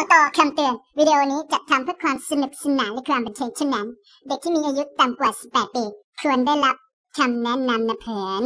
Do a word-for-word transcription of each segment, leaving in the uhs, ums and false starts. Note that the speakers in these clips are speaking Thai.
ต่อคำเตือนวิดีโอนี้จัดทำเพื่อความสนุกสนานและความบันเทิงเท่านั้นเด็กที่มีอายุต่ำกว่าสิบแปดปีควรได้รับคำแนะนำนะเพื่อน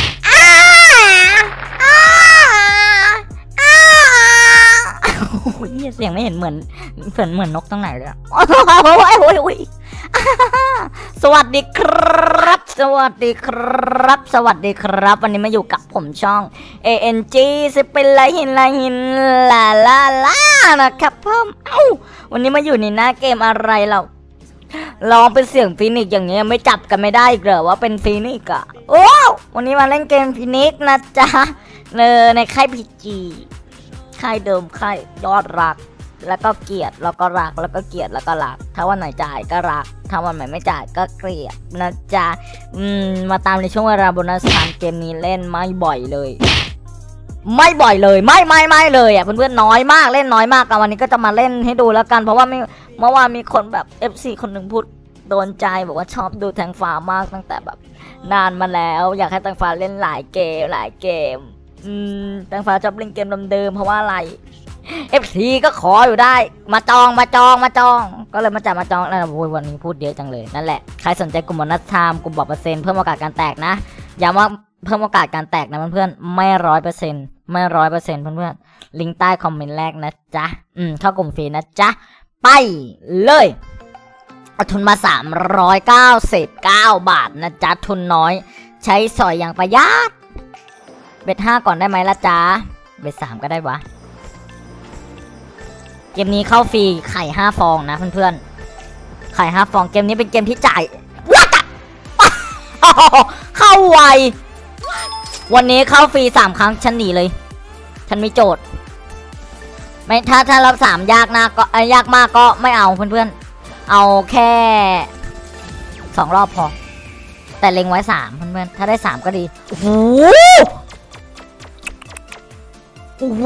โอ้ยเสียงไม่เห็นเหมือนเหมือนเหมือนนกตรงไหนเลยโอ้ยโอ้ยโอ้ยสวัสดีครับสวัสดีครับสวัสดีครับวันนี้มาอยู่กับผมช่อง เอ เอ็น จี สเปนไลหินไลหินลาลาลานะครับเพิ่มเอ้าวันนี้มาอยู่ในหน้าเกมอะไรเราลองเป็นเสียงฟีนิกซ์อย่างเงี้ยไม่จับกันไม่ได้เหรอว่าเป็นฟีนิกซ์อะโอ้วันนี้มาเล่นเกมฟีนิกซ์นะจ๊ะเนอในค่ายพีจีค่ายเดิมค่ายยอดรักแล้วก็เกลียดแล้วก็รักแล้วก็เกลียดแล้วก็รักถ้าวันไหนจ่ายก็รักถ้าวันไหนไม่จ่ายก็เกลียดนะจ๊ะอืมมาตามในช่วงเวลาโบนัสทามเกมนี้เล่นไม่บ่อยเลยไม่บ่อยเลยไม่ไม่ไม่เลยอ่ะเพื่อนๆน้อยมากเล่นน้อยมากกันวันนี้ก็จะมาเล่นให้ดูแล้วกันเพราะว่าไม่เมื่อวานมีคนแบบ เอฟ ซี คนหนึ่งพูดโดนใจบอกว่าชอบดูแทงฟ้ามากตั้งแต่แบบนานมาแล้วอยากให้แทงฟ้าเล่นหลายเกมหลายเกมอืมแตงฟ้าชอบเล่นเกมเดิมๆเพราะว่าอะไร เอฟ ซี ก็ขออยู่ได้มาจองมาจองมาจองก็เลยมาจับมาจองแล้ววันนี้พูดเยอะจังเลยนั่นแหละใครสนใจกลุ่มโบนัสไทม์กลุ่มบอกเปอร์เซ็นต์เพิ่มโอกาสการแตกนะย้ำว่าเพิ่มโอกาสการแตกนะเพื่อนๆไม่ร้อยเปอร์เซ็นต์ไม่ร้อยเปอร์เซ็นต์เพื่อนๆลิงก์ใต้คอมเมนต์แรกนะจ๊ะอืมเข้ากลุ่มฟรีนะจ๊ะไปเลยเอาทุนมาสามร้อยเก้าสิบเก้าบาทนะจ๊ะทุนน้อยใช้สอยอย่างประหยัดเบ็ดห้าก่อนได้ไหมล่ะจ๊ะเบ็ดสามก็ได้วะเกมนี้เข้าฟรีไข่ห้าฟองนะเพื่อนๆไข่ห้าฟองเกมนี้เป็นเกมที่จ่ายวัดเข้าไววันนี้เข้าฟรีสามครั้งฉันหนีเลยฉันมีโจทย์ไม่ถ้าถ้ารับสามยากนะก็ยากมากก็ไม่เอาเพื่อนๆเอาแค่สองรอบพอแต่เล็งไว้สามเพื่อนๆถ้าได้สามก็ดีโอ้โหโอ้โห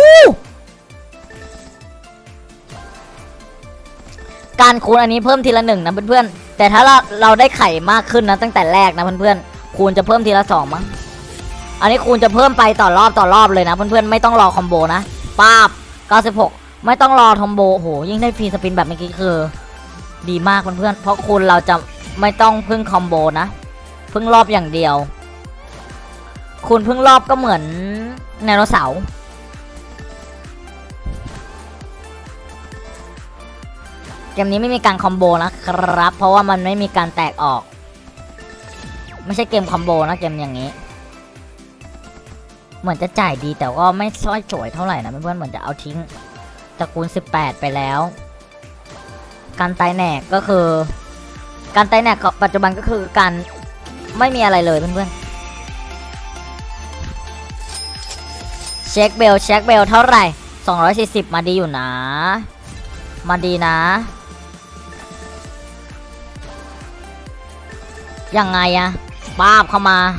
การคูณอันนี้เพิ่มทีละหนึ่งนะเพื่อนๆแต่ถ้าเราเราได้ไข่มากขึ้นนะตั้งแต่แรกนะเพื่อนๆคูณจะเพิ่มทีละสองมั้งอันนี้คูณจะเพิ่มไปต่อรอบต่อรอบเลยนะเพื่อนๆไม่ต้องรอคอมโบนะป้าบเก้าสิบหกไม่ต้องรอคอมโบโหยิ่งได้ฟรีสปินแบบเมื่อกี้คือดีมากเพื่อนๆเพราะคูณเราจะไม่ต้องพึ่งคอมโบนะพึ่งรอบอย่างเดียวคูณพึ่งรอบก็เหมือนไดโนเสาร์เกมนี้ไม่มีการคอมโบนะครับเพราะว่ามันไม่มีการแตกออกไม่ใช่เกมคอมโบนะเกมอย่างนี้เหมือนจะจ่ายดีแต่ก็ไม่ค่อยสวยเท่าไหร่นะเพื่อนๆเหมือนจะเอาทิ้งตระกูลสิบแปดไปแล้วการตายแหนกก็คือการตายแหนกปัจจุบันก็คือการไม่มีอะไรเลยเพื่อนๆเช็คเบลเช็คเบลเท่าไหร่สองร้อยสี่สิบมาดีอยู่นะมาดีนะยังไงอะป้าบเข้ามา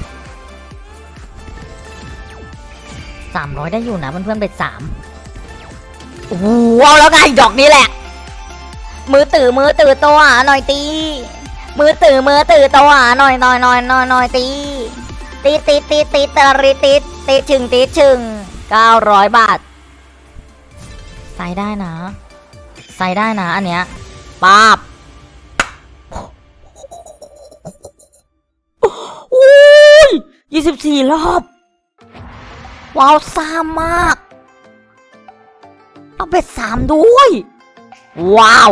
สามร้อยได้อยู่นะเพื่อนๆเป็นสามโอ้โหเอาแล้วไงดอกนี้แหละมือตื่มือตื่ตัวหน่อยตีมือตื่มือตื่ตัวหน่อยหน่อยหน่อยหน่อยหน่อยตีตีตีตีตีตรีตีตีชึงตีชึงเก้าร้อยบาทใส่ได้นะใส่ได้นะอันเนี้ยป้าบโอ้ยยี่สิบสี่รอบว้าวซ่ามากเอาเป็ดสามด้วยว้าว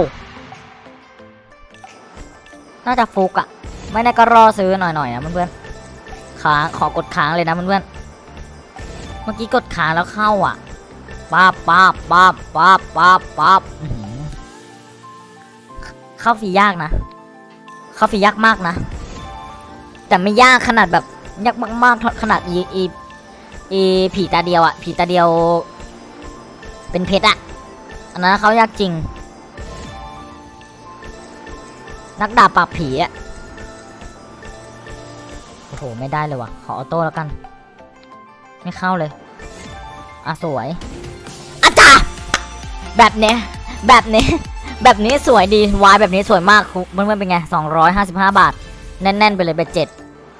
น่าจะฟุกอะไม่ได้ก็รอซื้อหน่อยๆนะเพื่อนๆค้างขอกดค้างเลยนะเพื่อนๆเมื่อกี้กดค้างแล้วเข้าอ่ะป้าบป้าบป้าบป้าบป้าบป้าบเข้าฟรียากนะเข้าฟรียากมากนะแต่ไม่ยากขนาดแบบยากมากๆขนาดอีอีอีผีตาเดียวอะผีตาเดียวเป็นเพชรอะอันนั้นเขายากจริงนักดาบปราบผีอะโอ้โหไม่ได้เลยว่ะขอออโต้แล้วกันไม่เข้าเลยอ่ะสวยอาจารย์แบบเนี้ยแบบนี้แบบนี้สวยดีวายแบบนี้สวยมากเพื่อนๆเป็นไงสองร้อยห้าสิบห้าบาทแน่นๆไปเลยเบ็ดเจ็ด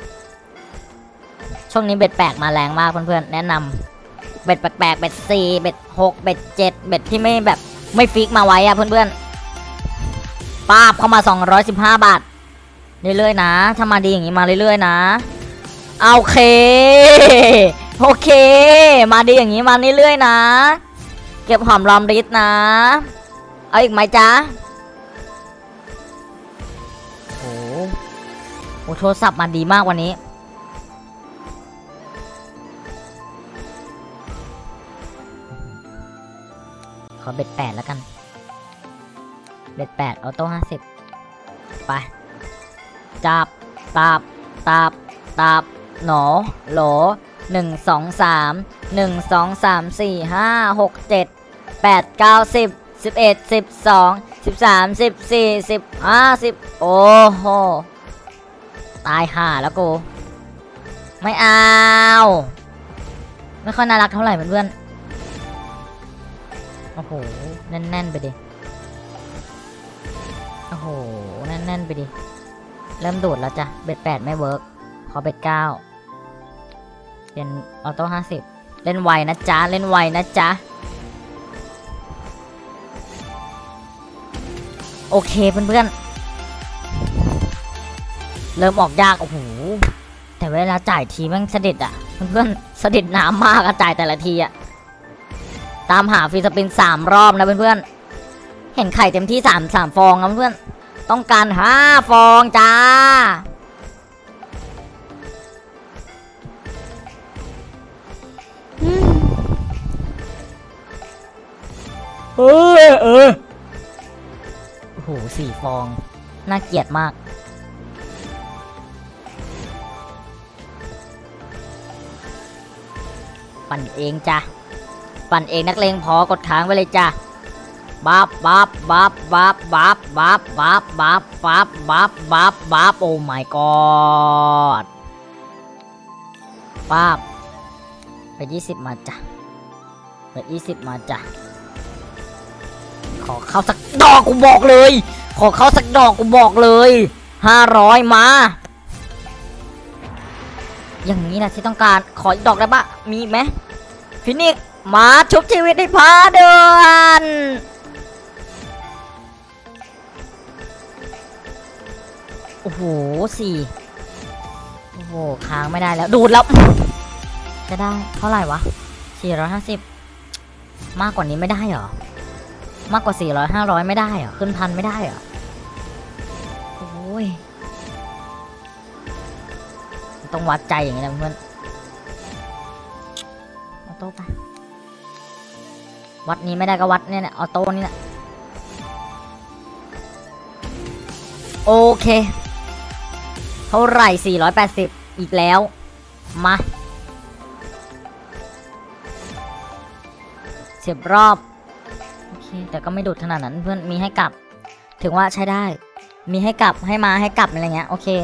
ช่วงนี้เบ็ดแปลกมาแรงมากเพื่อนๆแนะนำเบ็ดแปลกๆเบ็ดสี่เบ็ดหกเบ็ดเจ็ดเบ็ดที่ไม่แบบไม่ฟิกมาไว้อะเพื่อนๆป้าบเข้ามาสองร้อยสิบห้าบาทเรื่อยๆนะถ้ามาดีอย่างนี้มาเรื่อยๆนะโอเคโอเคมาดีอย่างนี้มาเรื่อยๆนะเก็บหอมรอมริดนะเอาอีกไหมจ๊ะโอ้โหโทรศัพท์มาดีมากวันนี้ขอเบ็ดแปดแล้วกันเบ็ดแปดออโต้ห้าสิบไปจับตับตับตับหนอโหลหนึ่งสองสามหนึ่งสองสามสี่ห้าหกเจ็ดแปดเก้าสิบสิบเอ็ดสิบสองสิบสามสิบสี่สิบห้าสิบโอ้โหตายห่าแล้วกูไม่เอาไม่ค่อยน่ารักเท่าไหร่เพื่อนๆโอ้โหแน่นๆไปดิโอ้โหแน่นๆไปดิเริ่มดูดแล้วจ้ะเบ็ดแปดไม่เวิร์กขอเบ็ดเก้าเป็นออโต้ห้าสิบเล่นไวนะจ๊ะเล่นไวนะจ๊ะโอเคเพื่อนๆเริ่มออกยากโอ้โหแต่เวลาจ่ายทีแม่งเสด็จอ่ะเพื่อนๆเสด็จน้ำมากอะจ่ายแต่ละทีอะตามหาฟรีสปินสามรอบนะเพื่อนๆเห็นไข่เต็มที่สามสามฟองนะเพื่อนต้องการห้าฟองจ้าเออเออโอ้โหสี่ฟองน่าเกลียดมากปั่นเองจ้ะปั่นเองนักเลงพอกดค้างไว้เลยจ้ะบับบับบับบับบับบับบับบับบับบับบับบับโอ้ my god ปั๊บไปยี่สิบมาจ้ะไปยี่สิบมาจ้ะขอเข้าสักดอกกูบอกเลยขอเข้าสักดอกกูบอกเลยห้าร้อยมาอย่างนี้นะที่ต้องการขออีกดอกได้ปะมีไหมฟินิกมาชุบชีวิตให้พาเดือนโอ้โหสี่โอ้โหค้างไม่ได้แล้วดูดแล้วจะได้เท่าไหร่วะสี่ร้อยห้าสิบมากกว่านี้ไม่ได้เหรอมากกว่าสี่ร้อยห้าร้อยไม่ได้เหรอขึ้นพันไม่ได้เหรอโอ้ยต้องวัดใจอย่างนี้นะเพื่อนออโต้ไปวัดนี้ไม่ได้ก็วัดเนี่ยแหละออโต้นี่แหละโอเคเท่าไหร่สี่ร้อยแปดสิบอีกแล้วมาเสียบรอบโอเคแต่ก็ไม่ดุดขนาดนั้นเพื่อนมีให้กลับถึงว่าใช้ได้มีให้กลับให้มาให้กลับอะไรเงี้ยโอเค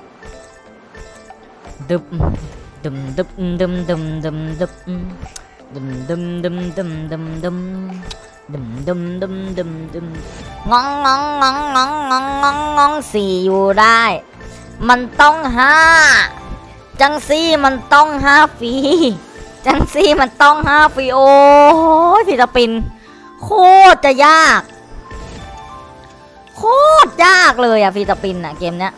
ดึบดึมดึบดึมดึมดึมดึบดึมดึมดึมดึมดึมดึมดึมดึมดึมดึมดึมงองงองงองงองงองงองงองสี่อยู่ได้มันต้องห้าจังซี่มันต้องห้าฟรีจังซี่มันต้องห้าฟรีโอ้ยฟิลิปปินส์โคตรจะยากโคตรยากเลยอะฟิลิปปินส์อะเกมเนี้ย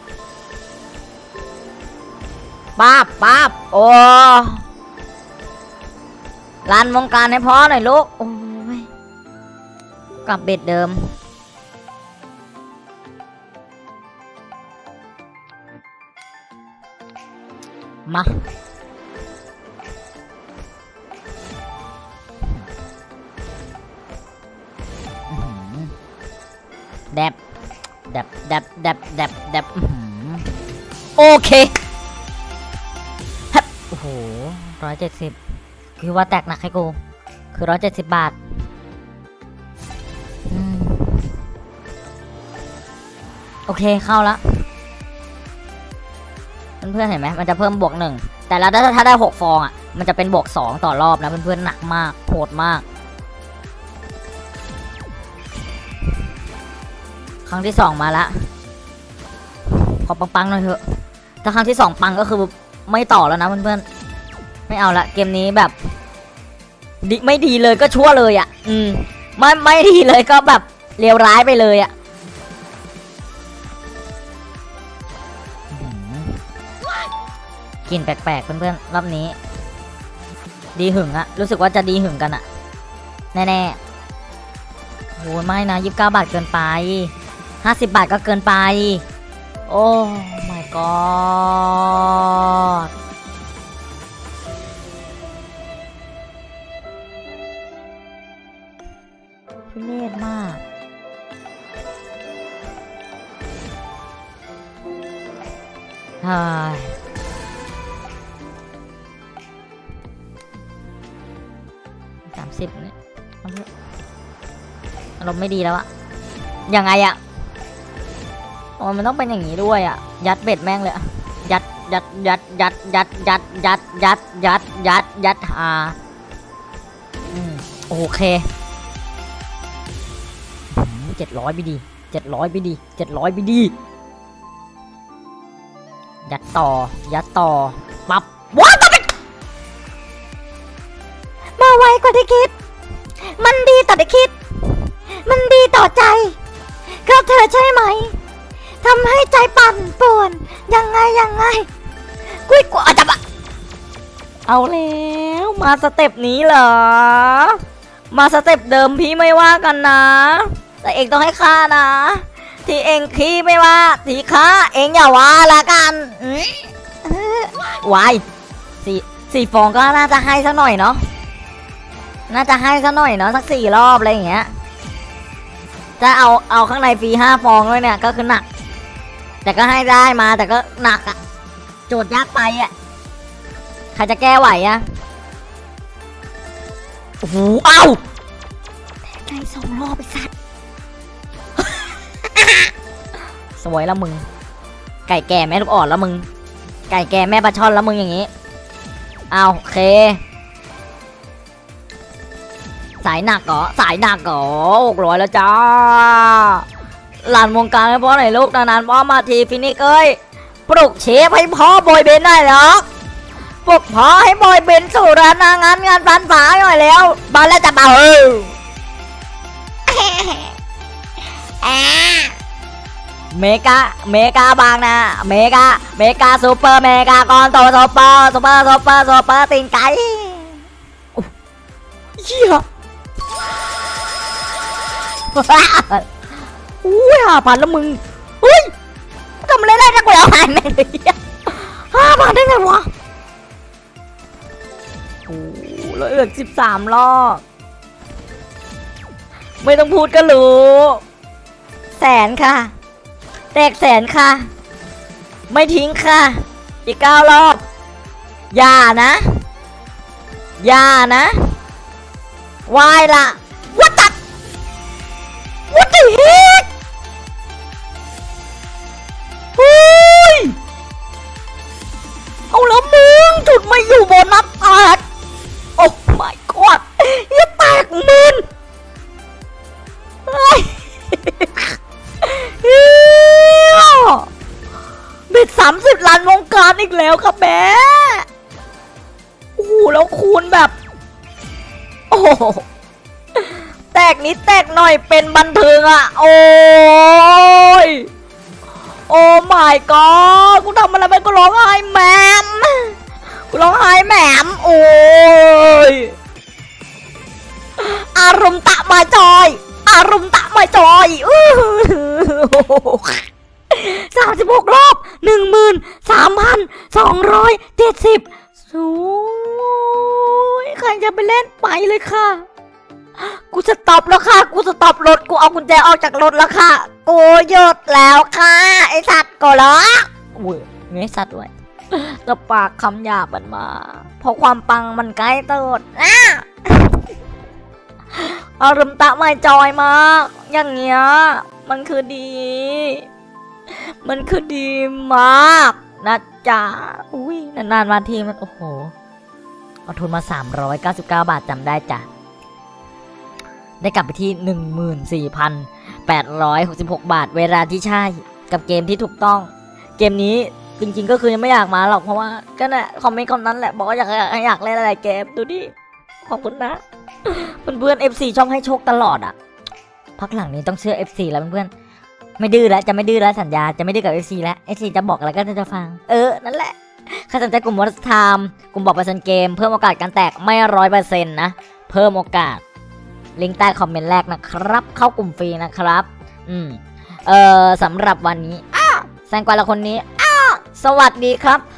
ป๊าบป๊าบโอ้ร้านวงการให้พอหน่อยลูกโอ้ยกลับเบ็ดเดิมมาแดบแดบแดบแดบแดบแดบโอเคฮับโอ้โหร้อยเจ็ดสิบคือว่าแตกหนักให้กูคือร้อยเจ็ดสิบบาทโอเคเข้าแล้วเพื่อนๆเห็นไหมมันจะเพิ่มบวกหนึ่งแต่แล้วถ้าได้หกฟองอ่ะมันจะเป็นบวกสองต่อรอบนะเพื่อนๆหนักมากโหดมากครั้งที่สองมาละขอปังๆหน่อยเถอะถ้าครั้งที่สองปังก็คือไม่ต่อแล้วนะเพื่อนๆไม่เอาละเกมนี้แบบดีไม่ดีเลยก็ชั่วเลยอ่ะอืมไม่ไม่ดีเลยก็แบบเลวร้ายไปเลยอะกลิ่นแปลกๆเพื่อนๆรอบนี้ดีหึงอะรู้สึกว่าจะดีหึงกันอะแน่ๆโอ้ไม่นะยี่สิบเก้าบาทเกินไปห้าสิบบาทก็เกินไปโอ้ my god ทุเรศมากใช่สามสิบเนี่ยอารมณ์ไม่ดีแล้วอะยังไงอะโอ้มันต้องเป็นอย่างนี้ด้วยอะยัดเบ็ดแม่งเลยอะยัดยัดยัดยัดยัดยัดยัดยัดยัดยัดยัดอ่าอืมโอเคเจ็ดร้อยไปดีเจ็ดร้อยไปดีเจ็ดร้อยไปดียัดต่อยัดต่อปับว้าตายมาไวกว่าที่คิดมันดีต่อที่คิดมันดีต่อใจก็เธอใช่ไหมทำให้ใจปั่นป่วนยังไงยังไงกุ้ยกว่าจับอะเอาแล้วมาสเต็ปนี้เหรอมาสเต็ปเดิมพี่ไม่ว่ากันนะแต่เองต้องให้ค่านะที่เองขี้ไม่ว่าที่ค่าเองอย่าว่าละกันวายสี่สี่ฟองก็น่าจะให้สักหน่อยเนาะน่าจะให้สักหน่อยเนาะสักสี่รอบอะไรอย่างเงี้ยจะเอาเอาข้างในฟรีห้าฟองด้วยเนี่ยก็คือหนักแต่ก็ให้ได้มาแต่ก็หนักอะโจทย์ยากไปอะใครจะแก้ไหวอะโอ้โหเอาไก่สองรอบไปสัตว์สวยแล้วมึงไก่แก่แม่ลูกอ่อนแล้วมึงไก่แก่แม่ปลาช่อนแล้วมึงอย่างงี้เอาโอเคสายหนักเหรอสายหนักเหรอหกร้อยแล้วจ้าหลานวงการให้พ่อหน่อยลูกนานๆพ่อมาทีฟินิกเอ้ยปลุกเชฟให้พ่อบอยเบนได้หรอปลุกพ่อให้บอยเบนสู่ร้านงานงานฟันฝาหน่อยแล้วบ้านแล้วจะเป่าเออเมกาเมกาบางนะเมกาเมกาซูเปอร์เมกากอนโตซูเปอร์ซูเปอร์ซูเปอร์ซูเปอร์ติงไก่เหี้ยอุ้ยห้าพันแล้วมึงเฮ้ยทำอะไรได้นักกว่าห้าพันเลยห้าพันได้ไงวะโอ้แล้วเอือกสิบสามรอบไม่ต้องพูดก็รู้แสนค่ะแตกแสนค่ะไม่ทิ้งค่ะอีกเก้ารอบอย่านะอย่านะวายละวัดตัดวัดที่ฮิตเฮ้ยเอาแล้วมึงจุดไม่อยู่บนนับอาดโอ้ my god อย่าแตกมึนเบ็ดสามสิบล้านวงการอีกแล้วครับแม่โอ้โหแล้วคูณแบบโอ้แตกนิดแตกหน่อยเป็นบันเทิงอ่ะโอ้ยโอ้ my god กูทำอะไรไปกูร้องไห้แหมมกูร้องไห้แหมมโอ้ยอารมณ์ตะมาจอยอารมณ์ตะมาจอยสามสิบหกรอบหนึ่งหมื่นสามพันสองร้อยเจ็ดสิบโอ้ยใครจะไปเล่นไปเลยค่ะกูจะตอบแล้วค่ะกูจะตอบรถกูเอากุญแจออกจากรถแล้วค่ะกูหยุดแล้วค่ะไอสัตว์ก็ล้ออุ้ยมีไอสัตว์ด้วยแต่ปากคำหยาบมันมาเพราะความปังมันใกล้ตดอ่ะอารมณ์ตะไม่จอยมากอย่างเงี้ยมันคือดีมันคือดีมากนะจ๊ะอุ้ยนานๆมาทีมันโอ้โหเอาทุนมาสามร้อยเก้าสิบเก้าบาทจำได้จ้ะได้กลับไปที่ หนึ่งหมื่นสี่พันแปดร้อยหกสิบหก บาทเวลาที่ใช่กับเกมที่ถูกต้องเกมนี้จริงๆก็คือยังไม่อยากมาหรอกเพราะว่าก็เนี่ยคอมเมนต์คำนั้นแหละบอกว่าอยากอยากอยากเล่นอะไรเกมดูดิขอบคุณนะเพื่อนๆ เอฟ ซี ชอบให้โชคตลอดอ่ะพักหลังนี้ต้องเชื่อ เอฟ ซี แล้วเพื่อนๆไม่ดื้อแล้วจะไม่ดื้อแล้วสัญญาจะไม่ดื้อกับ เอฟ ซี แล้ว เอฟ ซี จะบอกอะไรก็จะฟังเออนั่นแหละใครสนใจกลุ่มวอร์ไทม์กลุ่มบอกเปอร์เซ็นต์เกมเพิ่มโอกาสการแตกไม่ร้อยเปอร์เซ็นต์นะเพิ่มโอกาสลิงก์ใต้คอมเมนต์แรกนะครับเข้ากลุ่มฟรีนะครับอืมเออสำหรับวันนี้อ้าแซงกวาละคนนี้อ้าสวัสดีครับ